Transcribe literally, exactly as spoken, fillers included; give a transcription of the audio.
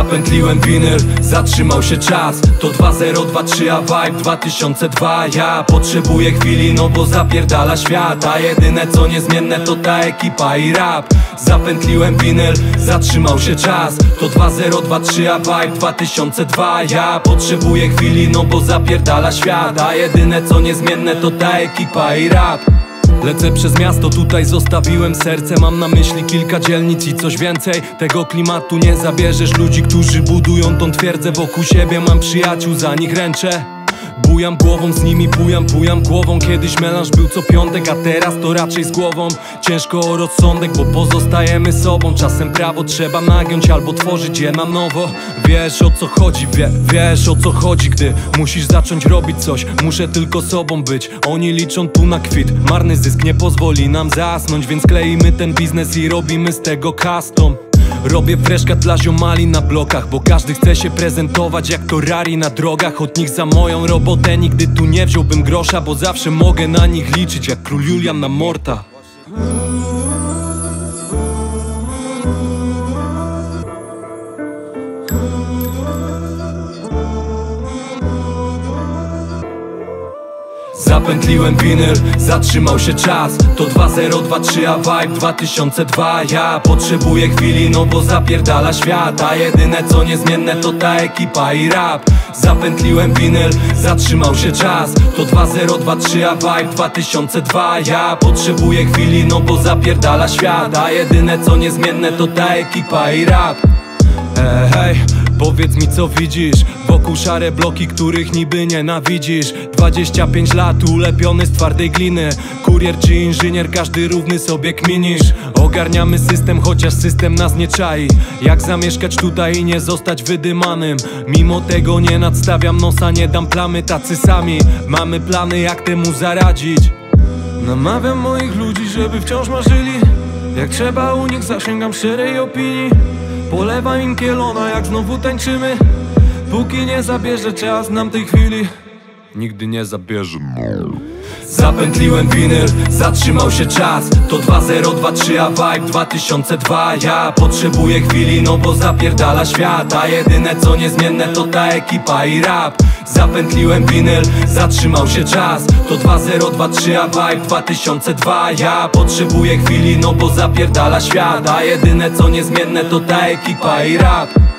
Zapętliłem winyl, zatrzymał się czas. To dwa zero dwa trzy, a vibe dwa tysiące dwa. Ja potrzebuję chwili, no bo zapierdala świat. A jedyne co niezmienne to ta ekipa i rap. Zapętliłem winyl, zatrzymał się czas. To dwa zero dwa trzy, a vibe dwa tysiące dwa. Ja potrzebuję chwili, no bo zapierdala świat. A jedyne co niezmienne to ta ekipa i rap. Lecę przez miasto, tutaj zostawiłem serce. Mam na myśli kilka dzielnic i coś więcej. Tego klimatu nie zabierzesz, ludzi, którzy budują tą twierdzę. Wokół siebie mam przyjaciół, za nich ręczę. Bujam głową z nimi, bujam, bujam głową. Kiedyś melanż był co piątek, a teraz to raczej z głową. Ciężko o rozsądek, bo pozostajemy sobą. Czasem prawo trzeba nagiąć albo tworzyć je na nowo. Wiesz o co chodzi, wie, wiesz o co chodzi, gdy musisz zacząć robić coś. Muszę tylko sobą być, oni liczą tu na kwit. Marny zysk nie pozwoli nam zasnąć, więc kleimy ten biznes i robimy z tego custom. Robię freszka dla ziomali na blokach, bo każdy chce się prezentować jak to rari na drogach. Od nich za moją robotę nigdy tu nie wziąłbym grosza, bo zawsze mogę na nich liczyć jak król Julian na Morta. Zapętliłem winyl, zatrzymał się czas. To dwa zero dwa trzy, a vibe dwa tysiące dwa. Ja potrzebuję chwili, no bo zapierdala świat. A jedyne co niezmienne to ta ekipa i rap. Zapętliłem winyl, zatrzymał się czas. To dwa zero dwa trzy, a vibe dwa tysiące dwa. Ja potrzebuję chwili, no bo zapierdala świat. A jedyne co niezmienne to ta ekipa i rap. Ej, hej, powiedz mi co widzisz. Wokół szare bloki, których niby nienawidzisz. Dwadzieścia pięć lat ulepiony z twardej gliny. Kurier czy inżynier, każdy równy sobie kminisz. Ogarniamy system, chociaż system nas nie czai. Jak zamieszkać tutaj i nie zostać wydymanym. Mimo tego nie nadstawiam nosa, nie dam plamy, tacy sami. Mamy plany jak temu zaradzić. Namawiam moich ludzi, żeby wciąż marzyli. Jak trzeba u nich zasięgam szczerej opinii. Polewam im kielona, jak znowu tańczymy. Póki nie zabierze czas nam tej chwili, nigdy nie zabierze. Zapętliłem winyl, zatrzymał się czas. To dwa zero dwa trzy, a vibe dwa tysiące dwa. Ja potrzebuję chwili, no bo zapierdala świat. A jedyne co niezmienne to ta ekipa i rap. Zapętliłem winyl, zatrzymał się czas. To dwa zero dwa trzy, a vibe dwa tysiące dwa. Ja potrzebuję chwili, no bo zapierdala świat. A jedyne co niezmienne to ta ekipa i rap.